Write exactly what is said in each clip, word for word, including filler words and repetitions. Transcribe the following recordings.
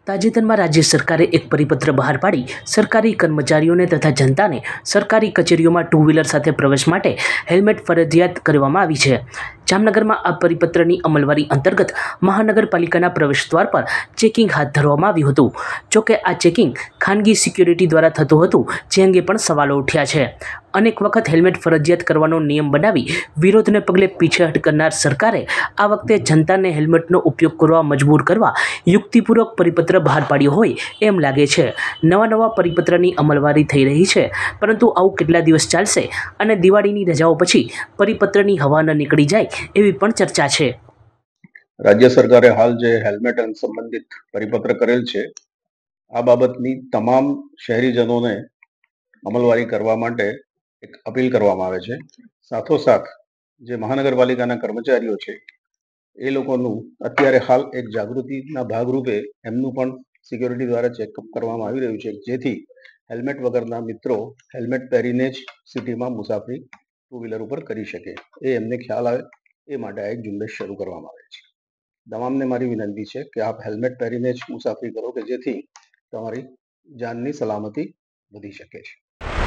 તાજેતરમાં રાજ્ય સરકારે એક પરિપત્ર બહાર પાડી સરકારી કર્મચારીઓને તથા જનતાને સરકારી કચેરીઓમાં ટુ વ્હીલર સાથે પ્રવેશ માટે હેલ્મેટ ફરજિયાત કરવામાં આવી છે. જામનગરમાં આ પરિપત્રની અમલવારી અંતર્ગત મહાનગરપાલિકાના પ્રવેશદ્વાર પર ચેકિંગ હાથ ધરવામાં આવ્યું હતું. જોકે આ ચેકિંગ ખાનગી સિક્યુરિટી દ્વારા થતું હતું, જે અંગે પણ સવાલો ઉઠ્યા છે. અનેક વખત હેલ્મેટ ફરજિયાત કરવાનો નિયમ બનાવી વિરોધને પગલે પીછેહટ કરનાર સરકારે આ વખતે જનતાને હેલ્મેટનો ઉપયોગ કરવા મજબૂર કરવા યુક્તિપૂર્વક પરિપત્ર બહાર પાડ્યો હોય એમ લાગે છે. નવા નવા પરિપત્રની અમલવારી થઈ રહી છે, પરંતુ આવું કેટલા દિવસ ચાલશે અને દિવાળીની રજાઓ પછી પરિપત્રની હવા ન નીકળી જાય એવી પણ ચર્ચા છે. રાજ્ય સરકારે હાલ જે હેલ્મેટ સંબંધિત પરિપત્ર કરેલ છે, આ બાબતની તમામ શહેરીજનોને અમલવારી કરવા માટે એક અપીલ કરવામાં આવે છે. સાથોસાથ જે મહાનગરપાલિકાના કર્મચારીઓ છે એ લોકોનું અત્યારે હાલ એક જાગૃતિના ભાગરૂપે એમનું પણ સિક્યોરિટી દ્વારા ચેકઅપ કરવામાં આવી રહ્યું છે, જેથી હેલ્મેટ વગરના મિત્રો હેલ્મેટ પહેરીને જ સિટીમાં મુસાફરી ટુ વ્હીલર ઉપર કરી શકે, એ એમને ખ્યાલ આવે એ માટે આ એક ઝુંબેશ શરૂ કરવામાં આવે છે. તમામને મારી વિનંતી છે કે આપ હેલ્મેટ પહેરીને જ મુસાફરી કરો, કે જેથી તમારી જાનની સલામતી વધી શકે છે.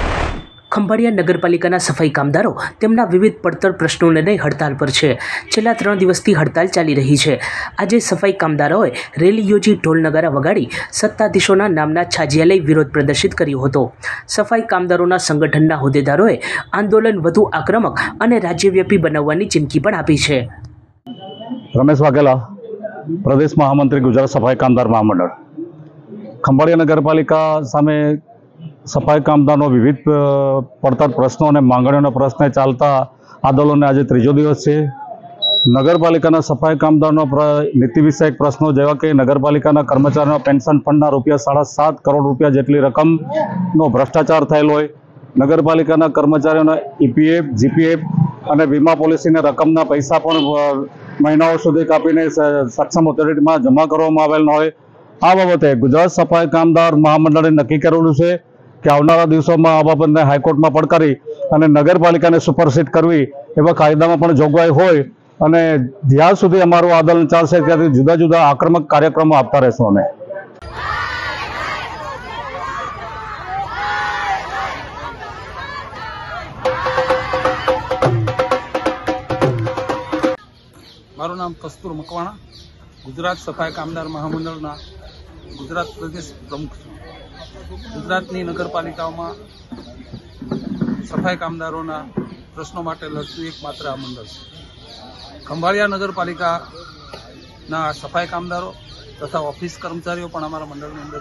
ખંભાળિયા નગરપાલિકાના સફાઈ કામદારો તેમના વિવિધ પડતર પ્રશ્નોને લઈ હડતાલ પર છે. છેલ્લા ત્રણ દિવસથી હડતાલ ચાલી રહી છે. આજે સફાઈ કામદારોએ રેલી યોજી ઢોલ નગારા વગાડી સત્તાધીશોના નામના છાજિયા લઈ વિરોધ પ્રદર્શિત કર્યો હતો. સફાઈ કામદારોના સંગઠનના હોદ્દેદારોએ આંદોલન વધુ આક્રમક અને રાજ્યવ્યાપી બનાવવાની ચીમકી પણ આપી છે. રમેશ વાઘેલા, પ્રદેશ મહામંત્રી, ગુજરાત સફાઈ કામદાર મહામંડળ. ખંભાળિયા નગરપાલિકા સામે સફાઈ કામદારનો વિવિધ પડતર પ્રશ્નો અને માંગણીઓના પ્રશ્ને ચાલતા આંદોલનને આજે ત્રીજો દિવસ છે. નગરપાલિકાના સફાઈ કામદારનો નીતિ વિષયક પ્રશ્નો જેવા કે નગરપાલિકાના કર્મચારીઓના પેન્શન ફંડના રૂપિયા સાડા સાત કરોડ રૂપિયા જેટલી રકમનો ભ્રષ્ટાચાર થયેલો હોય, નગરપાલિકાના કર્મચારીઓના ઈપીએફ, જીપીએફ અને વીમા પોલિસીના રકમના પૈસા પણ મહિનાઓ સુધી કાપીને સક્ષમ ઓથોરિટીમાં જમા કરવામાં આવેલ હોય. આ બાબતે ગુજરાત સફાઈ કામદાર મહામંડળે નક્કી કરેલું છે કે આવનારા દિવસોમાં આ બાબતને હાઈકોર્ટમાં પડકારી અને નગરપાલિકાને સુપરસીડ કરવી એવા કાયદામાં પણ જોગવાઈ હોય, અને જ્યાં સુધી અમારું આંદોલન ચાલશે ત્યાંથી જુદા જુદા આક્રમક કાર્યક્રમો આપતા રહેશું. અમે મારું નામ કસ્તુર મકવાણા, ગુજરાત સફાઈ કામદાર મહામંડળના ગુજરાત પ્રદેશ પ્રમુખ છું. ગુજરાતની નગરપાલિકાઓમાં સફાઈ કામદારોના પ્રશ્નો માટે લડતું એકમાત્ર આ મંડળ છે. ખંભાળિયા નગરપાલિકાના સફાઈ કામદારો તથા ઓફિસ કર્મચારીઓ પણ અમારા મંડળની અંદર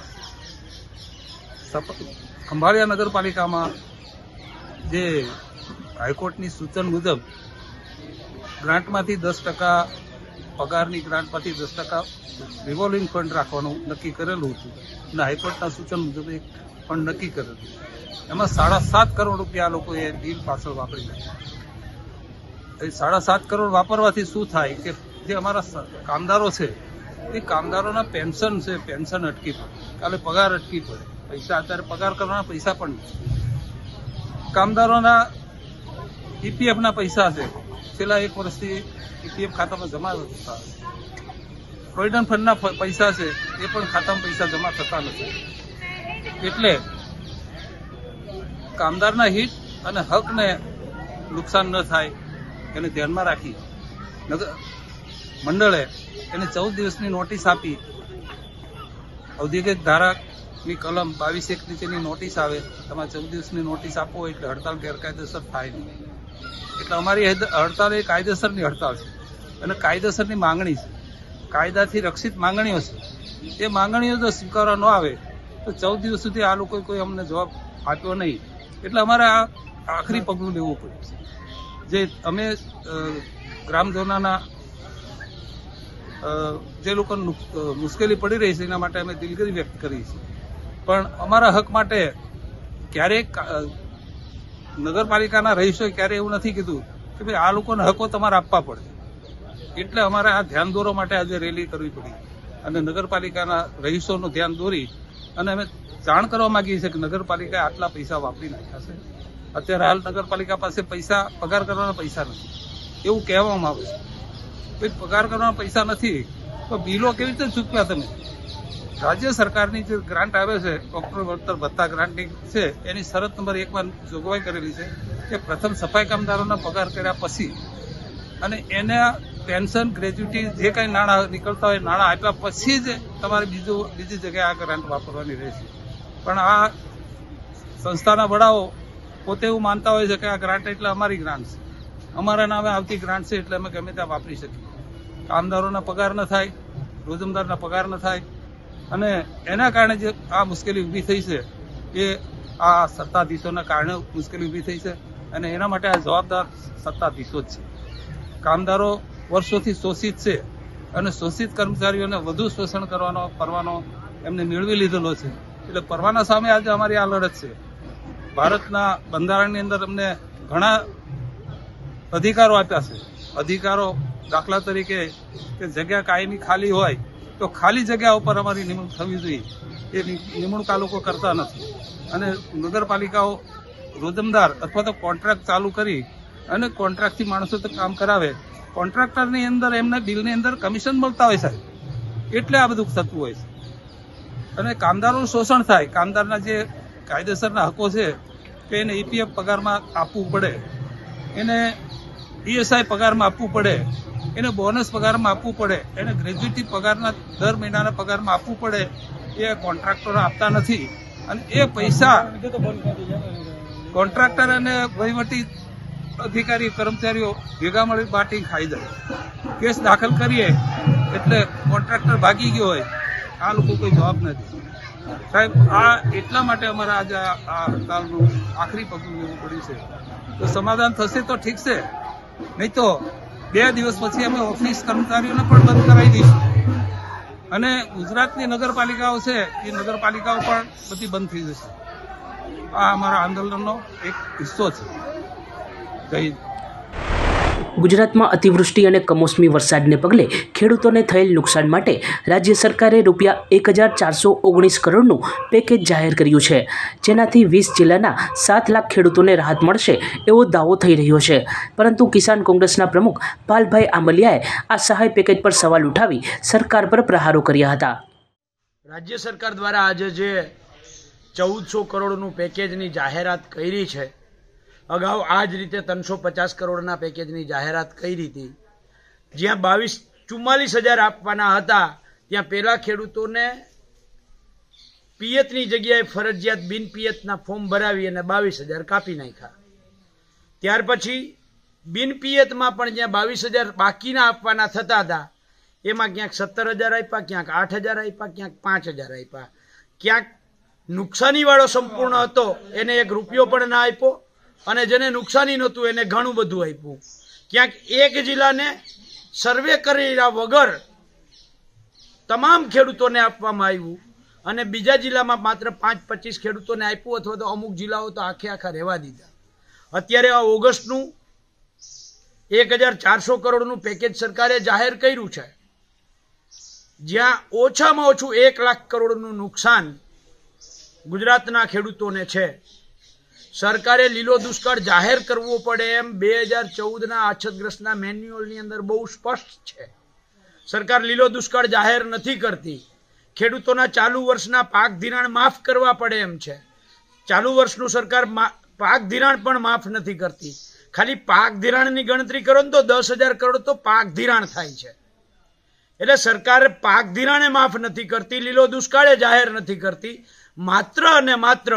જોડાયા છે. ખંભાળિયા નગરપાલિકામાં જે હાઈકોર્ટની સૂચન મુજબ ગ્રાન્ટમાંથી દસ ટકા પગારની ગ્રાન્ટમાંથી દસ ટકા રિવોલ્વિંગ ફંડ રાખવાનું નક્કી કરેલું હતું, અને હાઈકોર્ટના સૂચન મુજબ એક ફંડ નક્કી કરેલું. એમાં સાડા સાત કરોડ રૂપિયા આ લોકોએ બિલ પાછળ વાપરી નાખ્યા. સાડા સાત કરોડ વાપરવાથી શું થાય કે જે અમારા કામદારો છે એ કામદારોના પેન્શન છે, પેન્શન અટકી પડે, કાલે પગાર અટકી પડે, પૈસા અત્યારે પગાર કરવાના પૈસા પણ નથી. કામદારોના ઈપીએફના પૈસા છે, છેલ્લા એક વર્ષથી ઈપીએફ ખાતામાં જમા થતા, પ્રોવિડન્ટ ફંડના પૈસા છે એ પણ ખાતામાં પૈસા જમા થતા નથી. એટલે કામદારના હિત અને હકને નુકસાન ન થાય એને ધ્યાનમાં રાખી મંડળે એને ચૌદ દિવસની નોટિસ આપી. ઔદ્યોગિક ધારાની કલમ બાવીસ એક નીચેની નોટિસ આવે, તમારે ચૌદ દિવસની નોટિસ આપો એટલે હડતાલ ગેરકાયદેસર થાય નહીં. એટલે અમારી હડતાલ એ કાયદેસરની હડતાલ છે અને કાયદેસરની માંગણી છે, કાયદાથી રક્ષિત માંગણીઓ છે. એ માંગણીઓ જો સ્વીકારવા ન આવે તો ચૌદ દિવસ સુધી આ લોકોએ કોઈ અમને જવાબ આપ્યો નહીં, એટલે અમારે આ આખરી પગલું લેવું પડ્યું છે. જે અમે ગ્રામજનોના જે લોકોને મુશ્કેલી પડી રહી છે એના માટે અમે દિલગીરી વ્યક્ત કરી છે, પણ અમારા હક માટે ક્યારેક નગરપાલિકાના રહીશોએ ક્યારેય એવું નથી કીધું કે ભાઈ આ લોકોને હકો તમારે આપવા પડે. એટલે અમારે આ ધ્યાન દોરવા માટે આજે રેલી કરવી પડી અને નગરપાલિકાના રહીશોનું ધ્યાન દોરી અને અમે જાણ કરવા માંગીએ છીએ કે નગરપાલિકાએ આટલા પૈસા વાપરી નાખ્યા છે. અત્યારે હાલ નગરપાલિકા પાસે પૈસા પગાર કરવાના પૈસા નથી એવું કહેવામાં આવે છે. પગાર કરવાના પૈસા નથી તો બિલો કેવી રીતે ચૂકવ્યા તમે? રાજ્ય સરકારની જે ગ્રાન્ટ આવે છે ડોક્ટર વળતર ભત્તા ગ્રાન્ટની છે એની શરત નંબર એકમાં જોગવાઈ કરેલી છે કે પ્રથમ સફાઈ કામદારોના પગાર કર્યા પછી અને એના પેન્શન ગ્રેજ્યુટી જે કંઈ નાણાં નીકળતા હોય નાણાં આપ્યા પછી જ તમારે બીજું બીજી જગ્યાએ આ ગ્રાન્ટ વાપરવાની રહેશે. પણ આ સંસ્થાના વડાઓ પોતે એવું માનતા હોય છે કે આ ગ્રાન્ટ એટલે અમારી ગ્રાન્ટ છે, અમારા નામે આવતી ગ્રાન્ટ છે એટલે અમે ગમે ત્યાં વાપરી શકીએ. કામદારોના પગાર ન થાય, રોજમદારના પગાર ન થાય અને એના કારણે જે આ મુશ્કેલી ઊભી થઈ છે એ આ સત્તાધીશોના કારણે મુશ્કેલી ઊભી થઈ છે અને એના માટે આ જવાબદાર સત્તાધીશો જ છે. કામદારો વર્ષોથી શોષિત છે અને શોષિત કર્મચારીઓને વધુ શોષણ કરવાનો પરવાનો એમને મેળવી લીધેલો છે. એટલે પરવાના સામે આજે અમારી આ લડત છે. ભારતના બંધારણની અંદર અમને ઘણા અધિકારો આપ્યા છે. અધિકારો દાખલા તરીકે કે જગ્યા કાયમી ખાલી હોય તો ખાલી જગ્યા ઉપર અમારી નિમણૂક થવી જોઈએ. એ નિમણૂક આ લોકો કરતા નથી અને નગરપાલિકાઓ રોજમદાર અથવા તો કોન્ટ્રાક્ટ ચાલુ કરી અને કોન્ટ્રાક્ટથી માણસો તો કામ કરાવે. કોન્ટ્રાક્ટરની અંદર એમના બિલની અંદર કમિશન મળતા હોય સાહેબ, એટલે આ બધું થતું હોય છે અને કામદારોનું શોષણ થાય. કામદારના જે કાયદેસરના હકો છે કે એને ઈપીએફ પગારમાં આપવું પડે, એને ઈએસઆઈ પગારમાં આપવું પડે, એને બોનસ પગારમાં આપવું પડે, એને ગ્રેજ્યુટી પગારના દર મહિનાના પગારમાં આપવું પડે, એ કોન્ટ્રાક્ટરો આપતા નથી અને એ પૈસા કોન્ટ્રાક્ટર અને વહીવટી અધિકારી કર્મચારીઓ ભેગા મળી બાટી ખાઈ જાય. કેસ દાખલ કરીએ એટલે કોન્ટ્રાક્ટર ભાગી ગયો હોય, આ લોકો કોઈ જવાબ નથી. સાહેબ આ એટલા માટે અમારા આજે આ હડતાલનું આખરી પગલું લેવું પડ્યું છે. તો સમાધાન થશે તો ઠીક છે, નહીં તો બે દિવસ પછી અમે ઓફિસ કર્મચારીઓને પણ બંધ કરાવી દઈશું અને ગુજરાતની નગરપાલિકાઓ છે એ નગરપાલિકાઓ પણ બધી બંધ થઈ જશે. આ અમારા આંદોલનનો એક હિસ્સો છે. જય હિન્દ. ગુજરાતમાં અતિવૃષ્ટિ અને કમોસમી વરસાદને પગલે ખેડૂતોને થયેલ નુકસાન માટે રાજ્ય સરકારે રૂપિયા એક હજાર ચારસો ઓગણીસ કરોડનું પેકેજ જાહેર કર્યું છે, જેનાથી વીસ જિલ્લાના સાત લાખ ખેડૂતોને રાહત મળશે એવો દાવો થઈ રહ્યો છે. પરંતુ કિસાન કોંગ્રેસના પ્રમુખ પાલભાઈ આંબલિયાએ આ સહાય પેકેજ પર સવાલ ઉઠાવી સરકાર પર પ્રહારો કર્યા હતા. રાજ્ય સરકાર દ્વારા આજે જે ચૌદસો કરોડનું પેકેજની જાહેરાત કરી છે, અગાઉ આ જ રીતે ત્રણસો પચાસ કરોડના પેકેજની જાહેરાત કરી હતી. જ્યાં બાવીસ ચુમ્માલીસ હજાર આપવાના હતા ત્યાં પેલા ખેડૂતોને પિયતની જગ્યાએ ફરજિયાત બિન પિયતના ફોર્મ ભરાવી અને બાવીસ હજાર કાપી નાખ્યા. ત્યાર પછી બિન પિયતમાં પણ જ્યાં બાવીસ હજાર બાકીના આપવાના થતા હતા એમાં ક્યાંક સત્તર હજાર આપ્યા, ક્યાંક આઠ હજાર આપ્યા, ક્યાંક પાંચ હજાર આપ્યા, ક્યાંક નુકસાની વાળો સંપૂર્ણ હતો એને એક રૂપિયો પણ ના આપ્યો અને જેને નુકસાની નહોતું એને ઘણું બધું આપ્યું. ક્યાંક એક જિલ્લાને સર્વે કર્યા વગર તમામ ખેડૂતોને આપવામાં આવ્યું અને બીજા જિલ્લામાં માત્ર પાંચ પચીસ ખેડૂતોને આપ્યું અથવા તો અમુક જિલ્લાઓ તો આખે આખા રહેવા દીધા. અત્યારે આ ઓગસ્ટનું એક હજાર ચારસો કરોડનું પેકેજ સરકારે જાહેર કર્યું છે, જ્યાં ઓછામાં ઓછું એક લાખ કરોડનું નુકસાન ગુજરાતના ખેડૂતોને છે. સરકારે લીલો દુષ્કાળ જાહેર કરવો પડે એમ બે હજાર ચૌદના અછતગ્રસ્તના મેન્યુઅલની અંદર બહુ સ્પષ્ટ છે. સરકાર લીલો દુષ્કાળ જાહેર નથી કરતી. ખેડૂતોના ચાલુ વર્ષના પાક ધિરાણ માફ કરવા પડે એમ છે. ચાલુ વર્ષનું સરકાર પાક ધિરાણ પણ માફ નથી કરતી. ખાલી પાક ધિરાણની ગણતરી કરો ને તો દસ હજાર કરોડ તો પાક ધિરાણ થાય છે. એટલે સરકાર પાક ધિરાણે માફ નથી કરતી, લીલો દુષ્કાળે જાહેર નથી કરતી. માત્ર અને માત્ર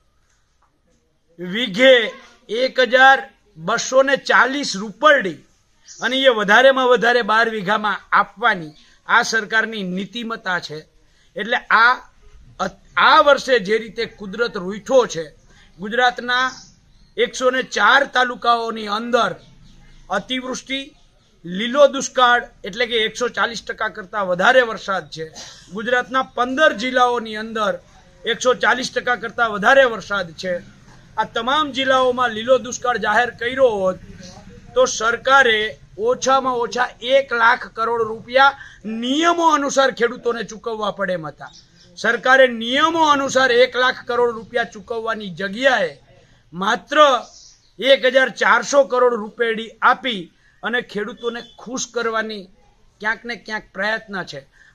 વીઘે એક હજાર બસો ને ચાલીસ રૂપરડી અને એ વધારેમાં વધારે બાર વીઘામાં આપવાની આ સરકારની નીતિમત્તા છે. એટલે આ આ વર્ષે જે રીતે કુદરત રૂઠો છે, ગુજરાતના એકસો ને ચાર તાલુકાઓની અંદર અતિવૃષ્ટિ, લીલો દુષ્કાળ એટલે કે એકસો ચાલીસ ટકા કરતા વધારે વરસાદ છે. ગુજરાતના પંદર જિલ્લાઓની અંદર એકસો ચાલીસ ટકા કરતા વધારે વરસાદ છે. આ તમામ જિલ્લાઓમાં લીલો દુષ્કાળ જાહેર કર્યો હોત તો સરકારે ઓછામાં ઓછા એક લાખ કરોડ રૂપિયા નિયમો અનુસાર ખેડૂતોને ચૂકવવા પડે એમ હતા. સરકારે નિયમો અનુસાર એક લાખ કરોડ રૂપિયા ચૂકવવાની જગ્યાએ માત્ર એક હજાર ચારસો કરોડ રૂપિયા આપી અને ખેડૂતોને ખુશ કરવાની ક્યાંક ને ક્યાંક પ્રયત્ન છે.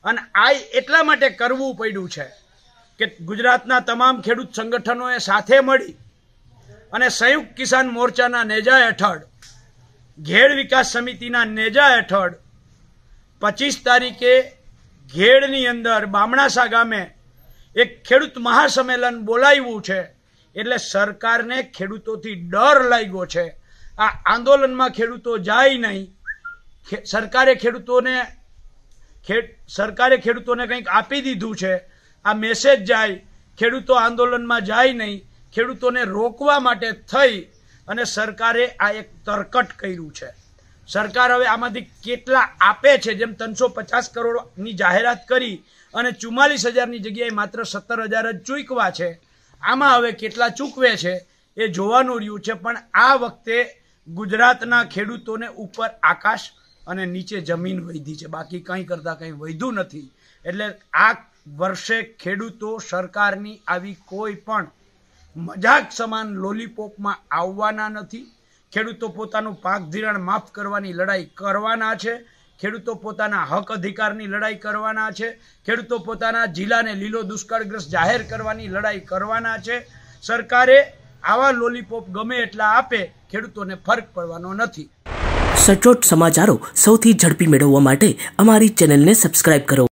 અને આ એટલા માટે કરવું પડ્યું છે કે ગુજરાતના તમામ ખેડૂત સંગઠનોએ સાથે મળી અને સંયુક્ત કિસાન મોરચાના નેજા હેઠળ ઘેડ વિકાસ સમિતિના નેજા હેઠળ પચીસ તારીખે ઘેડની અંદર બામણાસા ગામે એક ખેડૂત મહાસંમેલન બોલાવ્યું છે। એટલે સરકારને ખેડૂતોથી ડર લાગ્યો છે। આ આંદોલનમાં ખેડૂતો જાય નહીં, સરકારે ખેડૂતોને સરકારે ખેડૂતોને કંઈક આપી દીધું છે, આ મેસેજ જાય, ખેડૂતો આંદોલનમાં જાય નહીં, ખેડૂતોને રોકવા માટે થઈ અને સરકારે આ એક તરકટ કર્યું છે। સરકાર હવે આમાંથી કેટલા આપે છે, જેમ ત્રણસો પચાસ કરોડની જાહેરાત કરી અને ચુમ્માલીસ હજારની જગ્યાએ માત્ર સત્તર હજાર જ ચૂકવા છે, આમાં હવે કેટલા ચૂકવે છે એ જોવાનું રહ્યું છે। પણ આ વખતે ગુજરાતના ખેડૂતોને ઉપર આકાશ અને નીચે જમીન વધી છે, બાકી કંઈ કરતાં કંઈ વધ્યું નથી। એટલે આ વર્ષે ખેડૂતો સરકારની આવી કોઈ પણ મજાક સમાન લોલીપોપમાં આવવાના નથી। ખેડૂતો પોતાનું પાક ધિરાણ માફ કરવાની લડાઈ કરવાના છે, ખેડૂતો પોતાના હક અધિકારની લડાઈ કરવાના છે, ખેડૂતો પોતાના જિલ્લાને લીલો દુષ્કાળગ્રસ્ત જાહેર કરવાની લડાઈ કરવાના છે। સરકારે આવા લોલીપોપ ગમે એટલા આપે, ખેડૂતોને ફરક પડવાનો નથી। સચોટ સમાચારો સૌથી ઝડપી મેળવવા માટે અમારી ચેનલને સબસ્ક્રાઇબ કરો।